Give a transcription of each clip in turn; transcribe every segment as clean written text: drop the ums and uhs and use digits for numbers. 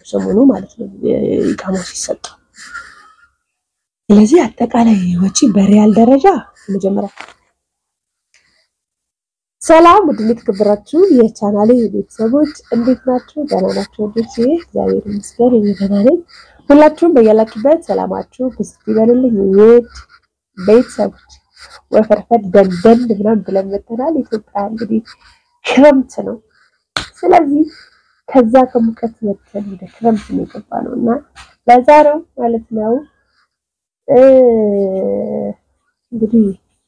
ሰሞኑ ማለት ነው ኢቃማው ሲሰጥ ስለዚህ አጠቃላይ ወጪ በሪያል ደረጃ መጀመሪያ ሰላም ውድን ተከብራችሁ የቻናሌ ቤተሰቦች እንዴት ናችሁ? ደህና ናችሁ? እግዚአብሔር ይመስገን እኔ ደህና ነኝ። ሁላችሁም በያላችሁበት ሰላማችሁ ብስጥ ይበልልኝ። ውድ ቤተሰቦች ወፈርፈድ ደንደን ብለን መተናል። ኢትዮጵያ እንግዲህ ክረምት ነው። ስለዚህ ከዛ ከሙቀት ወጥተን ወደ ክረምት ነው የገባነውና ለዛሬው ማለት ነው እንግዲህ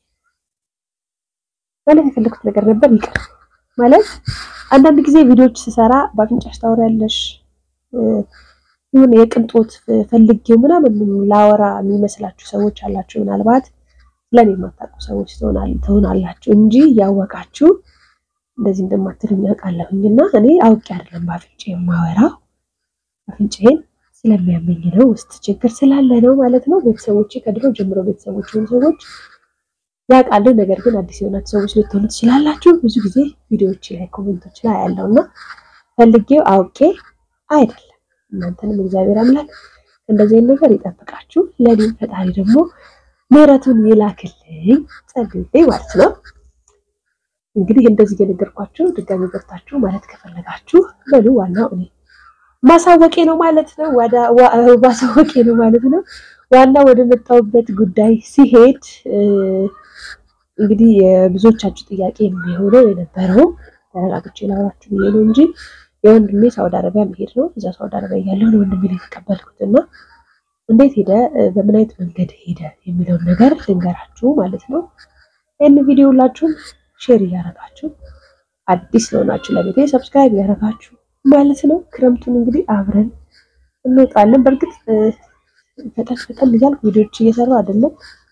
ማለት የፈለኩት ነገር ነበር ይቀር ማለት አንዳንድ ጊዜ ቪዲዮዎች ሲሰራ ባፍንጫሽ ታወራለሽ ይሁን የቅንጦት ፈልጌው ምናምን ላወራ የሚመስላችሁ ሰዎች አላችሁ ምናልባት ለኔ ማታቁ ሰዎች ትሆናላችሁ እንጂ ያወቃችሁ እንደዚህ እንደማትሉኝ አውቃለሁኝና እኔ አውቄ አይደለም ባፍንጫዬ ማወራው ባፍንጫዬን ስለሚያመኝ ነው ውስጥ ችግር ስላለ ነው ማለት ነው ቤተሰቦቼ ከድሮ ጀምሮ ቤተሰቦቼ ሰዎች ያቃሉ ነገር ግን አዲስ የሆናችሁ ሰዎች ልትሆኑ ትችላላችሁ ብዙ ጊዜ ቪዲዮዎች ላይ ኮሜንቶች ላይ ያለውና ፈልጌው አውቄ አይደለም እናንተንም እግዚአብሔር አምላክ እንደዚህ ነገር ይጠብቃችሁ ለኔም ፈጣሪ ደግሞ ምህረቱን ይላክልኝ ጸልይ ማለት ነው እንግዲህ እንደዚህ የነገርኳችሁ ድጋሚ ገብታችሁ ማለት ከፈለጋችሁ ለሉ ዋናው እኔ ማሳወቄ ነው ማለት ነው ማሳወቄ ነው ማለት ነው ዋናው ወደ መጣውበት ጉዳይ ሲሄድ እንግዲህ ብዙዎቻችሁ ጥያቄ የሚሆነው የነበረው ተረጋግጬ ላወራችሁ ነው እንጂ የወንድሜ ሳውዲ አረቢያ መሄድ ነው እዛ ሳውዲ አረቢያ ያለው ወንድሜ ተቀበልኩትና እንዴት ሄደ በምን አይነት መንገድ ሄደ የሚለው ነገር ልንገራችሁ ማለት ነው ይሄን ቪዲዮ ሁላችሁም ሼር ያደርጋችሁ አዲስ ለሆናችሁ ለቤቴ ሰብስክራይብ ያደርጋችሁ ማለት ነው ክረምቱን እንግዲህ አብረን እንወጣለን በርግጥ ፈጠን ይላል ቪዲዮዎች እየሰራው አይደለም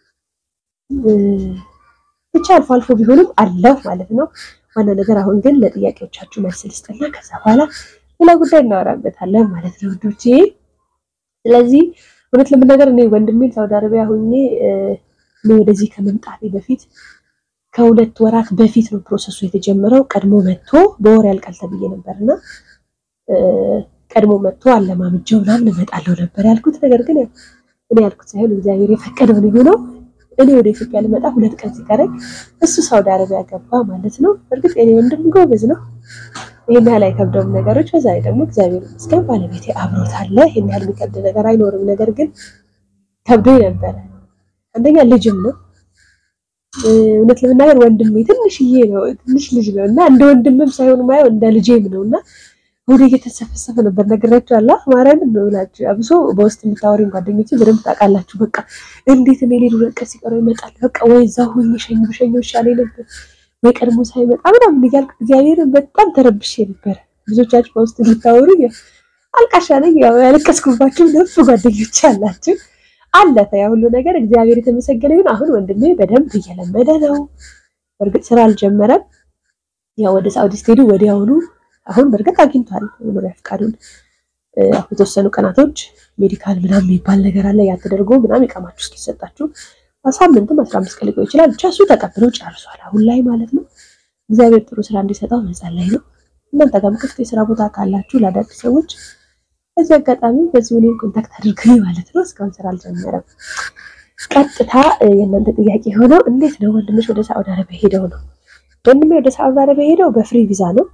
ብቻ አልፎ ቢሆንም አለው ማለት ነው ዋና ነገር አሁን ግን ለጥያቄዎቻችሁ መልስ ልስጥና ከዛ በኋላ ሌላ ጉዳይ እናወራበታለን ማለት ነው ወንዶቼ ስለዚህ እውነት ለምንነገር እኔ ወንድሜ ሳውዲ አረቢያ ሆኜ ወደዚህ ከመምጣቴ በፊት ከሁለት ወራት በፊት ነው ፕሮሰሱ የተጀመረው ቀድሞ መጥቶ በወር ያልቃል ተብዬ ነበርና ቀድሞ መጥቶ አለማምጀው ምናምን እመጣለሁ ነበር ያልኩት ነገር ግን እኔ ያልኩት ሳይሆን እግዚአብሔር የፈቀደው ነው እኔ ወደ ኢትዮጵያ ልመጣ ሁለት ቀን ሲቀረኝ እሱ ሳውዲ አረቢያ ገባ ማለት ነው እርግጥ እኔ ወንድም ጎበዝ ነው ይሄን ያህል አይከብደውም ነገሮች በዛ ላይ ደግሞ እግዚአብሔር ይመስገን ባለቤቴ አብሮታል ይሄን ያህል የሚከብድ ነገር አይኖርም ነገር ግን ከብዶኝ ነበር አንደኛ ልጅም ነው እውነት ለምናገር ወንድሜ ትንሽ ልጅ ነውና እንደ ወንድምም ሳይሆን ማየው እንደ ልጄም ነውና ወደ የተሰፈሰፈ ነበር ነገራችኋለሁ ማርያም ነው ብላችሁ አብሶ በውስጥ የምታወሪን ጓደኞቼ በደንብ ታውቃላችሁ በቃ እንዴት እኔ ሌሉ ለቀስ ሲቀረው ይመጣል በቃ ወይ ዛው ሸኝብሸኞ ሻለ ነበር ወይ ቀድሞ ሳይመጣ ምናምን ይያልኩ እግዚአብሔር በጣም ተረብሼ ነበር ብዙዎቻችሁ በውስጥ ልታወሩኝ አልቃሻ ነኝ ያው ያለቀስኩባችሁ ነፍ ጓደኞቼ አላችሁ አለፈ ያ ሁሉ ነገር እግዚአብሔር የተመሰገነ ይሁን አሁን ወንድሜ በደንብ እየለመደ ነው በርግጥ ስራ አልጀመረም ያው ወደ ሳውዲ ስቴዲ ወዲያውኑ አሁን በርግጥ አግኝቷል መኖሪያ ፍቃዱን የተወሰኑ ቀናቶች ሜዲካል ምናምን የሚባል ነገር አለ ያ ተደርጎ ምናምን ይቀማችሁ እስኪሰጣችሁ ሳምንትም 15 ቀን ሊቆይ ይችላል ብቻ እሱ ተቀብሎ ጨርሷል አሁን ላይ ማለት ነው እግዚአብሔር ጥሩ ስራ እንዲሰጣው መጸለይ ነው እናንተ ጋርም ክፍት የሥራ ቦታ ካላችሁ ለአዳዲስ ሰዎች በዚህ አጋጣሚ በዚህ ሁኔታ ኮንታክት አድርጉኝ ማለት ነው እስካሁን ስራ አልጀመረም ቀጥታ የእናንተ ጥያቄ ሆነው እንዴት ነው ወንድምሽ ወደ ሳውዲ አረቢያ ሄደው ነው ወንድሜ ወደ ሳውዲ አረቢያ ሄደው በፍሪ ቪዛ ነው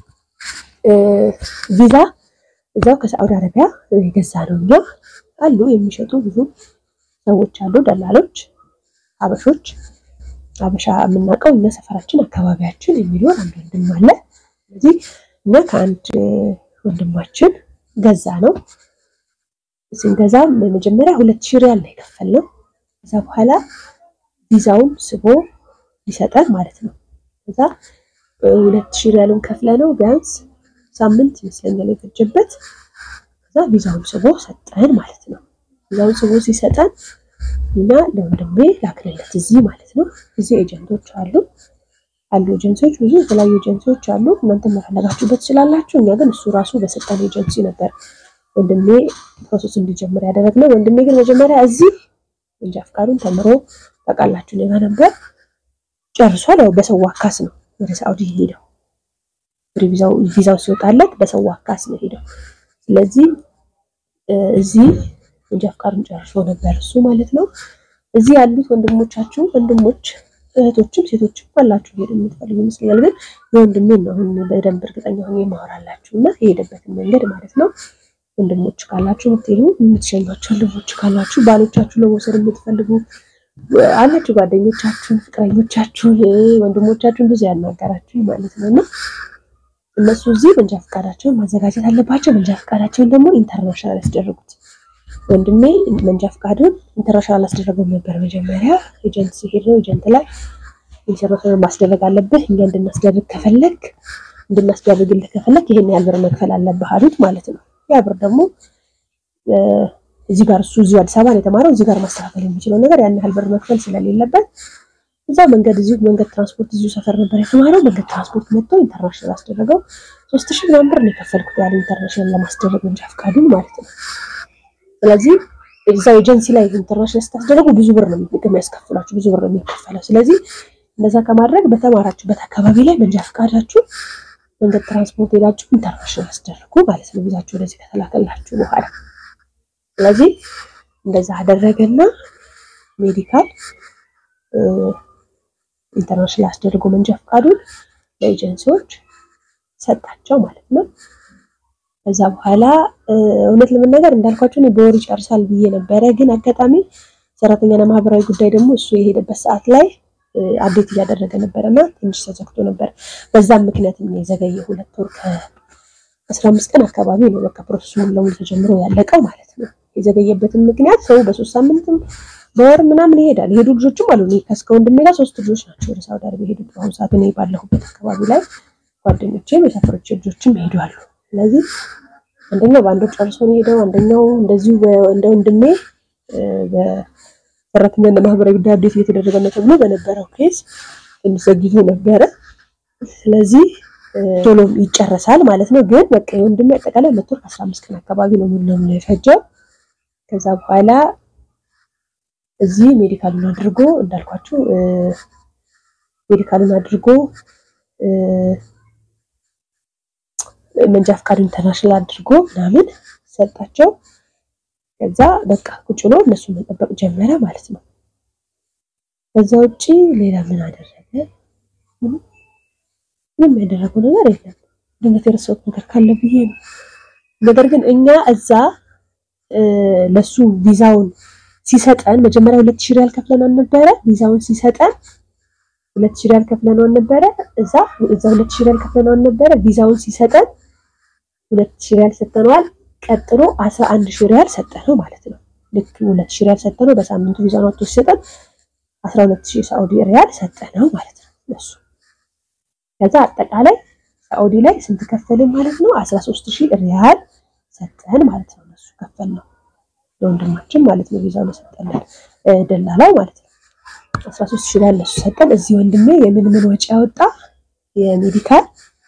ቪዛ እዛው ከሳውዲ አረቢያ የገዛ ነውና አሉ የሚሸጡ ብዙ ሰዎች አሉ ደላሎች አበሻ የምናውቀው እና ሰፈራችን አካባቢያችን የሚኖር አንድ ወንድም አለ ስለዚህ እና ከአንድ ወንድማችን ገዛ ነው ስንገዛ በመጀመሪያ 2000 ሪያል ነው የከፈልነው ከዛ በኋላ ቪዛውን ስቦ ይሰጣል ማለት ነው ከዛ 2000 ሪያሉን ከፍለነው ቢያንስ ሳምንት ይመስለኛል የፈጀበት ከዛ ቪዛውን ስቦ ሰጠን ማለት ነው ቪዛውን ስቦ ሲሰጠን እና ለወንድሜ ላክለለት እዚህ ማለት ነው እዚህ ኤጀንቶች አሉ ኤጀንሲዎች ብዙ የተለያዩ ኤጀንሲዎች አሉ እናንተ መፈለጋችሁበት ይችላልላችሁ እኛ ግን እሱ ራሱ በሰጠን ኤጀንሲ ነበር ወንድሜ ፕሮሰስ እንዲጀምር ያደረግነው ወንድሜ ግን መጀመሪያ እዚህ እንጃ ፍቃዱን ተምሮ ታውቃላችሁ ለኛ ነበር ጨርሷል ያው በሰው አካስ ነው ወደ ሳውዲ ሄደው ቪዛው ሲወጣለት በሰው አካስ ነው ሄደው ስለዚህ እዚህ መንጃ ፍቃዱን ጨርሶ ነበር እሱ ማለት ነው። እዚህ ያሉት ወንድሞች እህቶችም ሴቶችም አላችሁ ሄድ የምትፈልጉ ይመስላል። ግን የወንድሜን ነው አሁን በደንብ እርግጠኛ ሆኜ ማወራላችሁና የሄደበትን መንገድ ማለት ነው። ወንድሞች ካላችሁ የምትሄዱ የምትሸኟቸው ልጆች ካላችሁ ባሎቻችሁ ለመውሰድ የምትፈልጉ አላችሁ ጓደኞቻችሁን ፍቅረኞቻችሁን ወንድሞቻችሁን ብዙ ያናገራችሁ ማለት ነውና እነሱ እዚህ መንጃ ፍቃዳቸውን ማዘጋጀት አለባቸው። መንጃ ፍቃዳቸውን ደግሞ ኢንተርናሽናል ያስደርጉት። ወንድሜ መንጃ ፍቃዱን ኢንተርናሽናል አስደረገው ነበር መጀመሪያ ኤጀንት ሲሄድ ነው ኤጀንት ላይ ኢንተርናሽናል ማስደረግ አለበት እኛ እንድናስደርግልህ ከፈለክ ይሄን ያህል ብር መክፈል አለብህ አሉት ማለት ነው። ያ ብር ደግሞ እዚህ ጋር እዚህ አዲስ አበባ ነው የተማረው እዚህ ጋር ማስተካከል የሚችለው ነገር ያን ያህል ብር መክፈል ስለሌለበት እዛ መንገድ ትራንስፖርት እዚሁ ሰፈር ነበር የተማረው መንገድ ትራንስፖርት መጥቶ ኢንተርናሽናል አስደረገው 3000 ብር ነው የከፈልኩት ያለ ኢንተርናሽናል ለማስደረግ መንጃ ፍቃዱን ማለት ነው። ስለዚህ እዛው ኤጀንሲ ላይ ኢንተርናሽናል ስታስደርጉ ብዙ ብር ነው የሚያስከፍላችሁ ብዙ ብር ነው የሚከፈለው። ስለዚህ እንደዛ ከማድረግ በተማራችሁበት አካባቢ ላይ መንጃ ፍቃዳችሁ መንገድ ትራንስፖርት ሄዳችሁ ኢንተርናሽናል አስደርጉ ማለት ነው ቪዛችሁ ወደዚህ ከተላከላችሁ በኋላ። ስለዚህ እንደዛ አደረገና ሜዲካል ኢንተርናሽናል አስደርጎ መንጃ ፍቃዱን ለኤጀንሲዎች ሰጣቸው ማለት ነው። ከዛ በኋላ እውነት ለመናገር እንዳልኳችሁ ነው በወር ይጨርሳል ብዬ ነበር። ግን አጋጣሚ ሰራተኛና ማህበራዊ ጉዳይ ደግሞ እሱ የሄደበት ሰዓት ላይ አፕዴት እያደረገ ነበርና ትንሽ ተዘግቶ ነበር። በዛም ምክንያት ነው የዘገየው 2 ወር ከ15 ቀን አካባቢ ነው በቃ ፕሮሰሱን ለሙሉ ተጀምሮ ያለቀው ማለት ነው። የዘገየበትን ምክንያት ሰው በ3 ሳምንትም በወር ምናምን ይሄዳል። የሄዱ ልጆችም አሉ። ከስከ ወንድሜ ጋር 3 ልጆች ናቸው ወደ ሳውዲ አረቢያ የሄዱት። አሁን ሰዓት እኔ ባለሁበት አካባቢ ላይ ጓደኞቼም የሰፈሮቼ ልጆችም ይሄዳሉ። ስለዚህ አንደኛው ባንዶ ጨርሶ ነው ሄደው አንደኛው እንደዚሁ እንደ ወንድሜ በሰራተኛና ማህበራዊ ጉዳይ አፕዴት እየተደረገ ነው ተብሎ በነበረው ኬስ ትንሽ ዘግይቶ ነበረ። ስለዚህ ቶሎ ይጨርሳል ማለት ነው። ግን በቃ ወንድሜ አጠቃላይ 2 ወር ከ15 ቀን አካባቢ ነው ሙሉ የፈጀው። ከዛ በኋላ እዚህ ሜዲካሉን አድርጎ እንዳልኳችሁ ሜዲካሉን አድርጎ መንጃ ፍቃድ ኢንተርናሽናል አድርጎ ምናምን ሰጣቸው። ከዛ በቃ ቁጭ ብሎ እነሱን መጠበቅ ጀመረ ማለት ነው። ከዛ ውጪ ሌላ ምን አደረገ? ምንም ያደረገው ነገር የለም። ድንገት የረሳሁት ነገር ካለ ብዬ ነው። ነገር ግን እኛ እዛ ለሱ ቪዛውን ሲሰጠን መጀመሪያ 2000 ሪያል ከፍለን ነበር። ቪዛውን ሲሰጠን 2000 ሪያል ከፍለን ነበር። እዛ 2000 ሪያል ከፍለን ነበር። ቪዛውን ሲሰጠን 2000 ሪያል ሰጠነዋል። ቀጥሎ 11000 ሪያል ሰጠነው ማለት ነው። ልክ 2000 ሪያል ሰጠነው በሳምንቱ ቪዛውን አውጥቶ ሲሰጠን 12000 ሳውዲ ሪያል ሰጠነው ማለት ነው ለሱ። ከዛ አጠቃላይ ሳውዲ ላይ ስንት ከፈልን ማለት ነው? 13000 ሪያል ሰጠን ማለት ነው። ለሱ ከፈልነው ለወንድማችን ማለት ነው ቪዛው ለሰጠን ደላላው ማለት ነው 13000 ሪያል ለሱ ሰጠን። እዚህ ወንድሜ የምን ወጪ ያወጣ የሜዲካል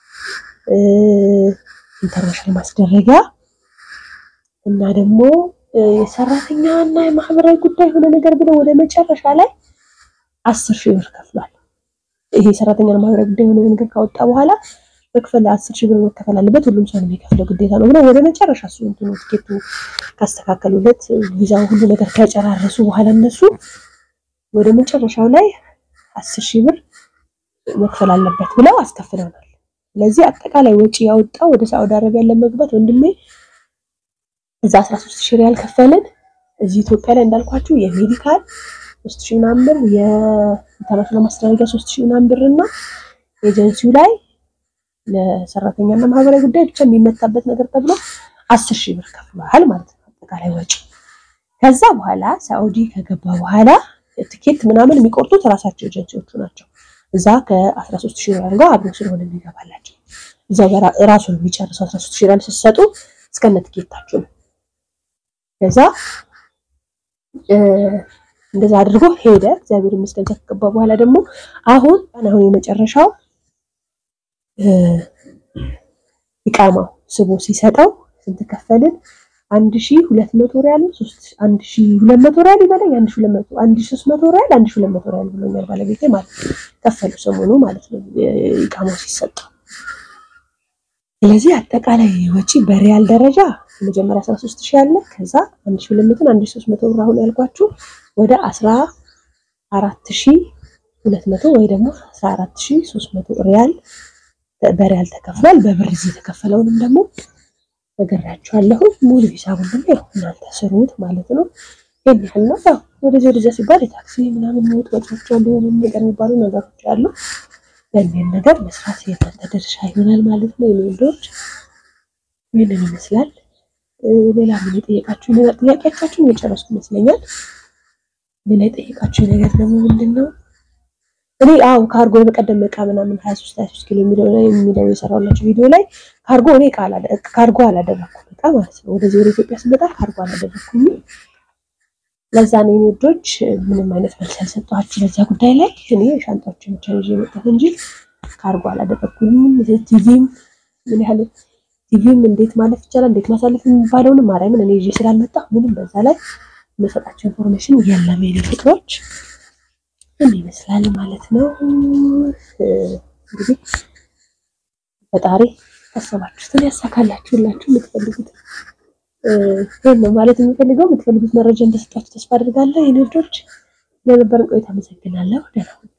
ኢንተርናሽናል ማስደረጊያ እና ደግሞ የሰራተኛና የማህበራዊ ጉዳይ ሆነ ነገር ብለው ወደ መጨረሻ ላይ 10000 ብር ከፍሏል። ይሄ ሰራተኛና ማህበራዊ ጉዳይ ሆነ ነገር ካወጣ በኋላ መክፈል 10000 ብር መከፈል አለበት ሁሉም ሰው የሚከፍለው ግዴታ ነው ብለው ወደ መጨረሻ እሱ ትኬቱ ካስተካከሉለት ቪዛው ሁሉ ነገር ከጨራረሱ በኋላ እነሱ ወደ መጨረሻው ላይ 10000 ብር መክፈል አለበት ብለው አስከፍለውናል። ስለዚህ አጠቃላይ ወጪ ያወጣው ወደ ሳውዲ አረቢያ ለመግባት ወንድሜ እዛ 13000 ሪያል ከፈለን። እዚህ ኢትዮጵያ ላይ እንዳልኳችሁ የሜዲካል 3000 ብር የኢንተርናሽናል ማስተላለፊያ 3000 ብርና ኤጀንሲው ላይ ለሰራተኛና ማህበራዊ ጉዳይ ብቻ የሚመታበት ነገር ተብሎ 10000 ብር ከፍሏል ማለት ነው አጠቃላይ ወጪ። ከዛ በኋላ ሳውዲ ከገባ በኋላ ትኬት ምናምን የሚቆርጡት ራሳቸው ኤጀንሲዎቹ ናቸው። እዛ ከ13000 ሪያል ጋር አብሮ ስለሆነ የሚገባላችሁ እዛ ጋር ራሱን የሚጨርሰው 13000 ሪያል ሲሰጡ እስከነ ትኬታችሁ ነው። ከዛ እንደዛ አድርጎ ሄደ። እግዚአብሔር ይመስገን ከገባ በኋላ ደግሞ አሁን የመጨረሻው ኢቃማው ስቦ ሲሰጠው ስንት ከፈልን? 1200 ሪያል 1200 ሪያል ይበላኝ 1300 ሪያል 1200 ሪያል ብሎኛል ባለቤቴ ማለት ከፈሉ ሰሞኑ ማለት ነው ኢቃማው ሲሰጠው። ስለዚህ አጠቃላይ ወጪ በሪያል ደረጃ መጀመሪያ 13000 አለ ከዛ 1200 1300 ብር አሁን ያልኳችሁ ወደ 14200 ወይ ደግሞ 14300 ሪያል በሪያል ተከፍሏል በብር እዚህ ተከፈለውንም ደግሞ ነገራችኋለሁ ሙሉ ሂሳቡን ደግሞ እናንተ ስሩት ማለት ነው ይሄን ነው ያው ወደዛ ሲባል ታክሲ ምናምን ነው ወጥቷቸው ያለው ነገር የሚባሉ ነገሮች አሉ በእኔን ነገር መስራት የታንተ ድርሻ ይሆናል ማለት ነው የሚሉት ምን ይመስላል ሌላ ምን ይጠይቃችሁ ነገር ጥያቄያችሁን የጨረስኩ ይመስለኛል ሌላ ይጠይቃችሁ ነገር ደግሞ ምንድነው እኔ ካርጎ በቀደም መቃ ምናምን 23 ኪሎ የሚለው የሰራውላችሁ ቪዲዮ ላይ ካርጎ እኔ ካርጎ አላደረኩም በቃ ማለት ነው ወደዚህ ወደ ኢትዮጵያ ስመጣ ካርጎ አላደረኩም ለዛ ነው የሚወዶች ምንም አይነት መልስ አልሰጣችሁ ለዛ ጉዳይ ላይ እኔ ሻንጣዎችን ብቻ ይዤ መጣሁ እንጂ ካርጎ አላደረኩም ቲቪም ምን ያህል ቲቪም እንዴት ማለፍ ይችላል እንዴት ማሳለፍ የሚባለውን ማርያምን እኔ ይዤ ስላልመጣሁ ምንም በዛ ላይ መሰጣቸው ኢንፎርሜሽን የለም የኔ ፍቅሮች ምን ይመስላል ማለት ነው እንግዲህ ፈጣሪ አሰባችሁትን ያሳካላችሁላችሁ የምትፈልጉት ነው ማለት የምፈልገው የምትፈልጉት መረጃ እንደሰጣችሁ ተስፋ አድርጋለሁ የኔ ልጆች ለነበረን ቆይታ አመሰግናለሁ ደህና